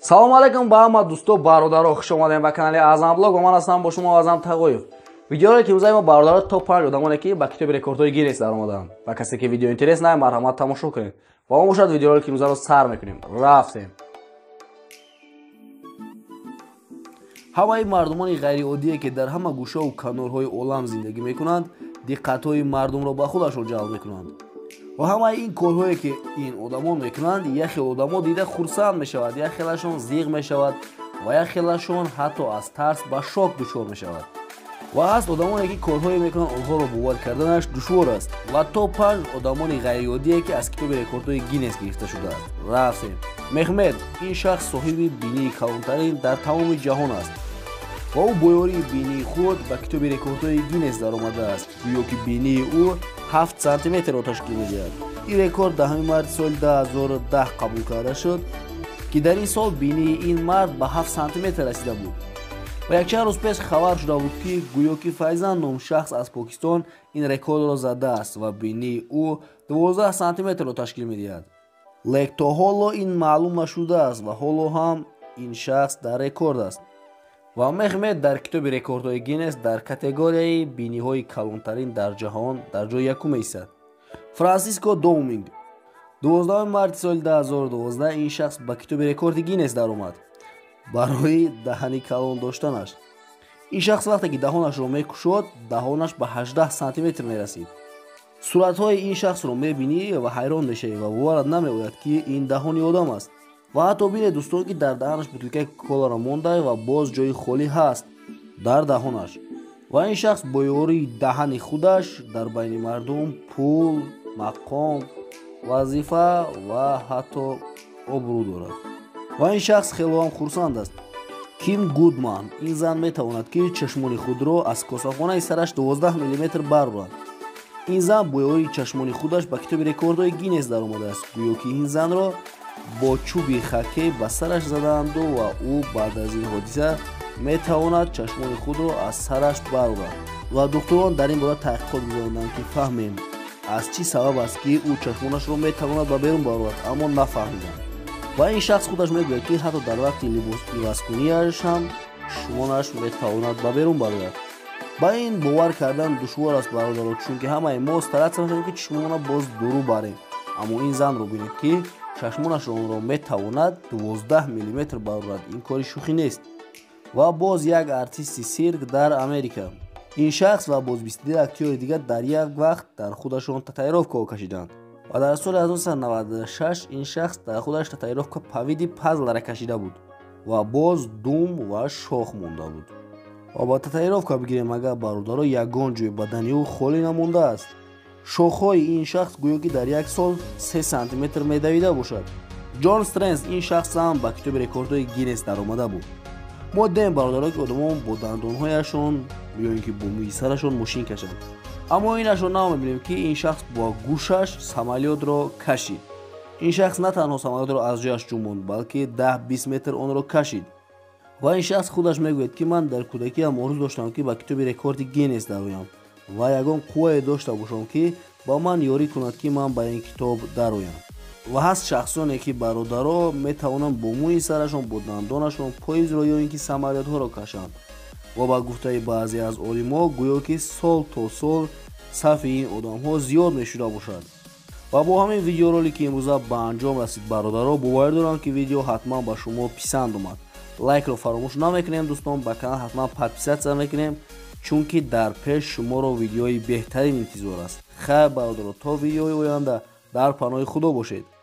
салом алейкум ба ҳама дӯсто бародаро, хуш омадем ба канали Аъзам блог ва ман ҳастам бо шумо Аъзам Тағоев. Видеоро ки рӯзаи мо бародаро топ 5 одамоне ки ба китоби рекордҳои Гиннес дар омадаанд. Ба касе ки видео интерес най марҳамат тамошо кунед. Ва мо бошад видеоро ки рӯзаро сар мекунем. Рафтем. ҳамаи мардумони ғайриоддие ки дар ҳама гӯшаву канорҳои олам зиндагӣ мекунанд, диққатҳои мардумро ба худашон ҷалб мекунанд. ва ҳамаи ин корҳое ки ин одамон мекунанд, як хел одамо дида хурсанд мешавад, як хелашон зиғ мешавад ва як хелашон ҳатто аз тарс ба шок дучор мешавад. ва ҳаст одамоне ки корҳое мекунанд, онҳоро бовар карданаш душвор аст. ва то 5 одамони ғайриоддие ки аз китоби рекордҳои Гиннес гирифта шудааст. Рафтем. Меҳмед ин шахс соҳиби бинии калонтарин дар тамоми ҷаҳон аст. ва ӯ бо ёрии бинии худ ба китоби рекордҳои Гиннес даромадааст, гӯё ки бинии ӯ 7 сантиметрро ташкил медиҳад. ин рекорд 10 марти соли 2010 қабул карда шуд, ки дар ин сол бинии ин мард ба 7 сантиметр расида буд. ва якчанд рӯз пеш хабар шуда буд ки гӯё ки Файзан ном шахс аз Покистон ин рекордро задааст ва бинии ӯ 12 сантиметрро ташкил медиҳад. лек то ҳоло ин маълум нашудааст ва ҳоло ҳам ин шахс дар рекорд аст. ва Меҳмед дар китоби рекордҳои Гиннес дар категорияи биниҳои калонтарин дар ҷаҳон дар ҷои якум меистад. Франсиско Доуминг 12 марти соли 2012 ин шахс ба китоби рекорди Гиннес даромад барои даҳани калон доштанаш. ин шахс вақте ки даҳонашро мекушод, даҳонаш ба 18 сантиметр мерасид. суратҳои ин шахсро мебинӣ ва ҳайрон мешавӣ ва боварат намеояд ки ин даҳони одам аст. ва ҳатто бинед дӯстон ки дар даҳанаш бутилкаи кока-коларо монда ва боз ҷои холӣ ҳаст дар даҳонаш. ва ин шахс бо ёрии даҳани худаш дар байни мардум пул, мақом, вазифа ва ҳатто обрӯ дорад. ва ин шахс хелоам хурсанд аст. Ким Гудман ин зан метавонад ки чашмони худро аз косахонаи сараш 12 мм барбурад. ин зан бо ёрии чашмони худаш ба китоби рекордҳои Гиннес даромадааст, гӯё ки ин занро бо чӯби хоккей ба сараш задаанду ва ӯ баъд аз ин ҳодиса метавонад чашмони худро аз сараш барбурад. ва духтурон дар ин бора таҳқиқот гузаронданд ки фаҳмем аз чӣ сабаб аст ки ӯ чашмонашро метавонад ба берун барбурад, аммо нафаҳмиданд. ва ин шахс худаш мегӯяд ки ҳатто дар вақти либоскунияш ҳам шумонаш метавонад ба берун барояд. ба ин бовар кардан душвор аст бародаро, чунки ҳамаи мо старатса мекунем ки чашмонро боз дуру барем, аммо ин занро бинед ки чашмонашро онро метавонад 12 мм барбурад. ин кори шӯхӣ нест. ва боз як артисти сирк дар Америка. ин шахс ва боз 22 актёри дигар дар як вақт дар худашон татуировкаҳо кашиданд. ва дар соли 1996 ин шахс дар худаш татуировка павиди пазлара кашида буд ва боз дум ва шох монда буд. ва ба татуировка бигирем агар бародаро ягон ҷои бадани ӯ холӣ намондааст. шохҳои ин шахс гӯё ки дар як сол 3 сантиметр медавида бошад. Ҷон Стрэнс ин шахс ҳам ба китоби рекордҳои Гиннес даромада буд. мо дидем бародаро ки одамон бо дандонҳояшон ё ин ки бо мӯи сарашон мошин кашанд. аммо инашро намебинем ки ин шахс бо гӯшаш самолётро кашид. ин шахс на танҳо самолётро аз ҷояш ҷунбонд, балки 10-20 метр онро кашид. ва ин шахс худаш мегӯяд ки ман дар кӯдакиам орзу доштам ки ба китоби рекорди Гиннес дароям ва ягон қуввае дошта бошам ки ба ман ёрӣ кунад ки ман ба ин китоб дароям. ва ҳаст шахсоне ки бародаро метавонанд бо мӯи сарашон, бо дандонашон поездро ё ин ки самолётҳоро кашанд. ва ба гуфтаи баъзе аз олимо гӯё ки сол то сол сафи ин одамҳо зиёд мешуда бошад. ва бо ҳамин видеоролики имрӯза ба анҷом расид бародаро. боварӣ дорам ки видео ҳатман ба шумо писанд омад. лайкро фаромӯш намекунем дӯстон, ба канал ҳатман подписатсия мекунем, чунки дар пеш шуморо видеои беҳтарин интизор аст. хайр бародаро, то видеои оянда дар паноҳи худо бошед.